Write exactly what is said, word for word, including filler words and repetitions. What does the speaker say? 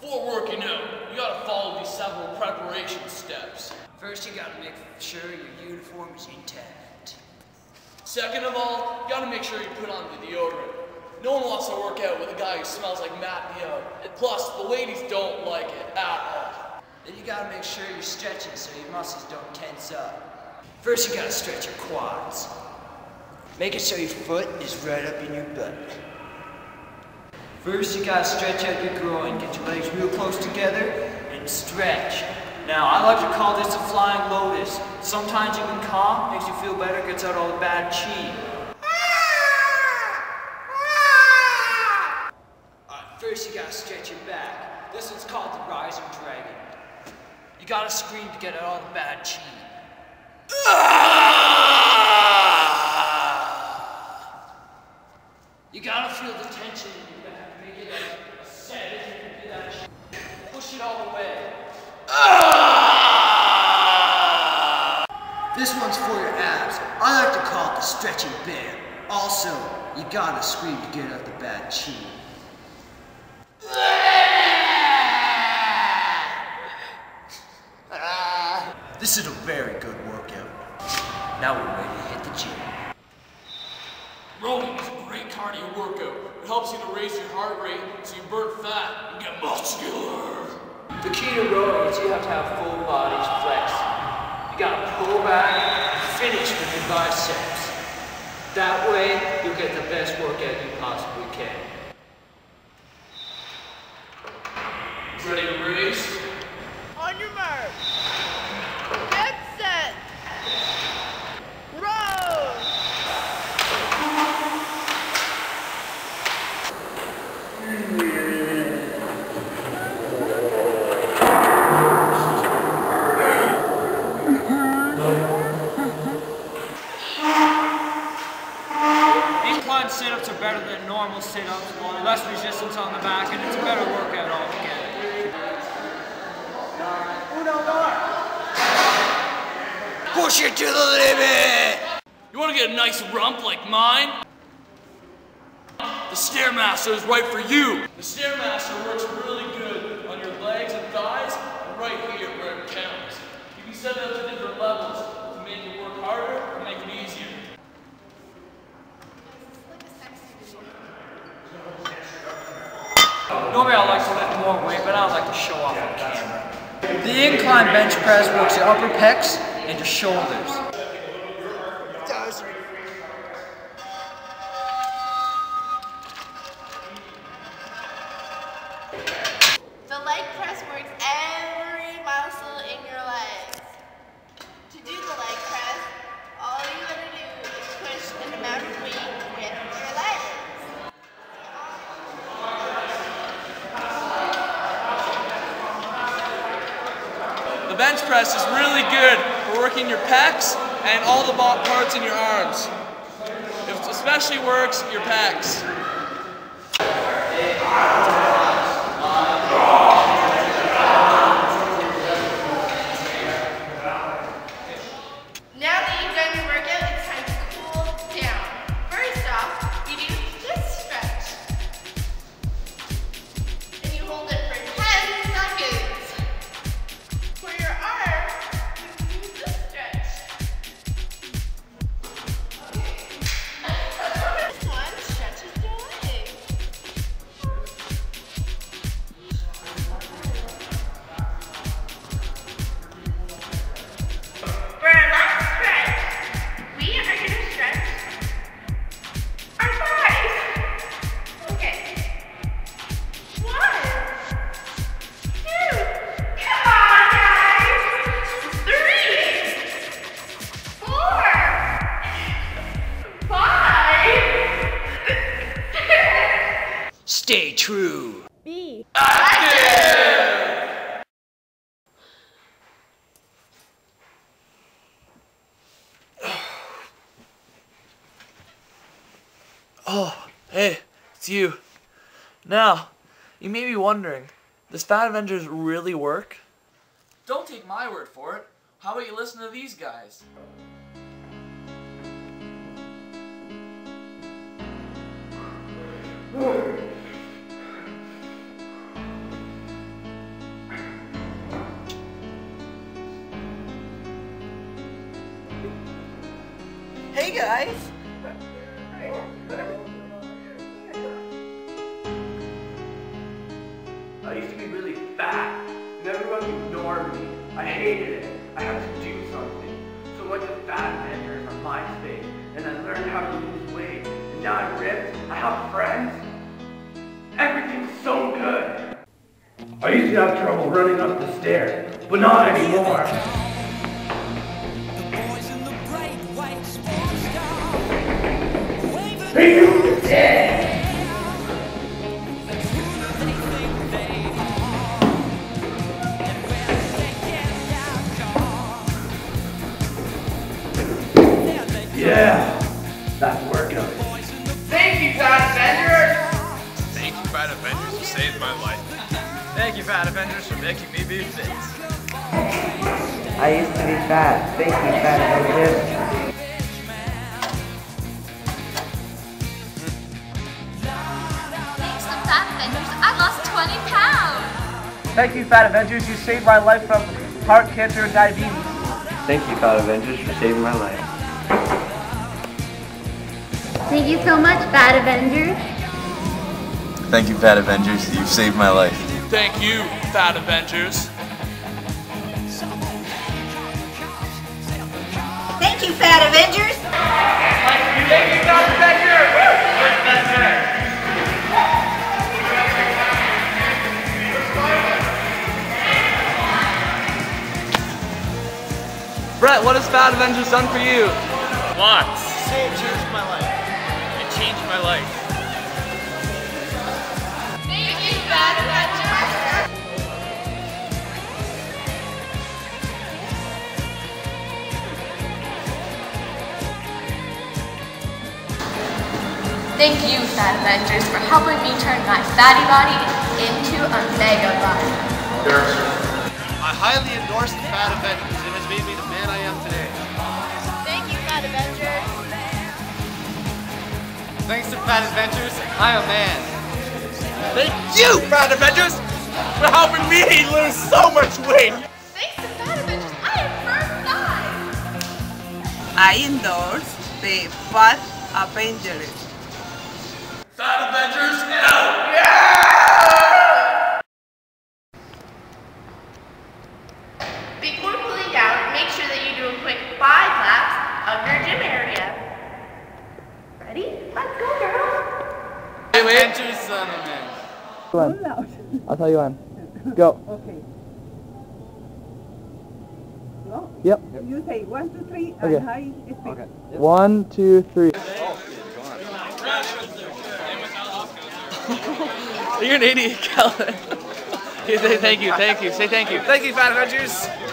Before working out, you gotta follow these several preparation steps. First, you gotta make sure your uniform is intact. Second of all, you gotta make sure you put on the deodorant. No one wants to work out with a guy who smells like Matt Neo. Plus, the ladies don't like it at all. Then you gotta make sure you're stretching so your muscles don't tense up. First, you gotta stretch your quads. Make it so your foot is right up in your butt. First, you gotta stretch out your groin. Get your legs real close together and stretch. Now, I like to call this a flying lotus. Sometimes you can calm, makes you feel better, gets out all the bad chi. Alright, first you gotta stretch your back. This one's called the rising dragon. You gotta scream to get out all the bad chi. You gotta feel the tension in your back. Make it a set if you can do that shit. Push it all the way. This one's for your abs. I like to call it the stretching bear. Also, you gotta scream to get out the bad chi. This is a very good workout. Now we're ready to hit the gym. Rowing is a great cardio workout. It helps you to raise your heart rate so you burn fat and get muscular. The key to rowing is you have to have full bodies flexed. You gotta pull back and finish with your biceps. That way, you'll get the best workout you possibly can. Ready to race? On your mark. Get set. Row. Incline sit-ups are better than normal sit-ups, less resistance on the back, and it's a better workout altogether. Push it to the limit! You wanna get a nice rump like mine? The Stairmaster is right for you. The Stairmaster works really good on your legs and thighs, and right here where it counts. You can set it up to different levels to make it work harder or make it easier. Normally I like to lift more weight, but I don't like to show off on camera. The incline bench press works your upper pecs and your shoulders. The leg press works every muscle in your legs. To do the leg press, all you gotta do is push an amount of weight with your legs. The bench press is really good for working your pecs and all the parts in your arms. It especially works your pecs. Now that you've done your workout, it's time to cool down. First off, you do this stretch. And you hold it for ten seconds. For your arm, you do this stretch. This one stretches the leg. For our last stretch, we are going to stretch our thighs. Okay. One, two, come on guys. Three, four, five, six. Stay true. B. Oh, hey, it's you. Now, you may be wondering, does Fat Avengers really work? Don't take my word for it. How about you listen to these guys? Hey guys! I used to be really fat, and everyone ignored me. I hated it. I had to do something. So I went to Fat Avengers on MySpace, and I learned how to lose weight. And now I'm ripped, I have friends. Everything's so good. I used to have trouble running up the stairs, but not anymore. Hey, you dead! Yeah, that's working. Thank you, Fat Avengers! Thank you, Fat Avengers, for saving my life. Thank you, Fat Avengers, for making me be fit. I used to be fat. Thank you, Fat Avengers. Thanks to Fat Avengers, I lost twenty pounds. Thank you, Fat Avengers. You saved my life from heart cancer and diabetes. Thank you, Fat Avengers, for saving my life. Thank you so much, Fat Avengers. Thank you, Fat Avengers. You've saved my life. Thank you, Fat Avengers. Thank you, Fat Avengers. Thank you, Fat Avengers! Brett, what has Fat Avengers done for you? Lots. Say it changed my life. It changed my life. Thank you, Fat Avengers. Thank you, Fat Avengers, for helping me turn my fatty body into a mega body. I highly endorse the Fat Avengers. It has made me the man I am today. Thank you, Fat Avengers. Thanks to Fat Adventures, I am a man. Thank you, Fat Avengers, for helping me lose so much weight. Thanks to Fat Avengers, I am first size. I endorse the Fat Avengers. Fat Avengers, out! Before cooling down, make sure that you do a quick five laps of your gym area. Ready? Let's go, girls. Hey, wait. Adventures, son of man. One. I'll tell you when. Go. Okay. No? Yep. You say one, two, three, Okay. and high speed. Okay. One, two, three. You're an idiot, Calvin. Say thank you, thank you, say thank you. Thank you, Fat Avengers.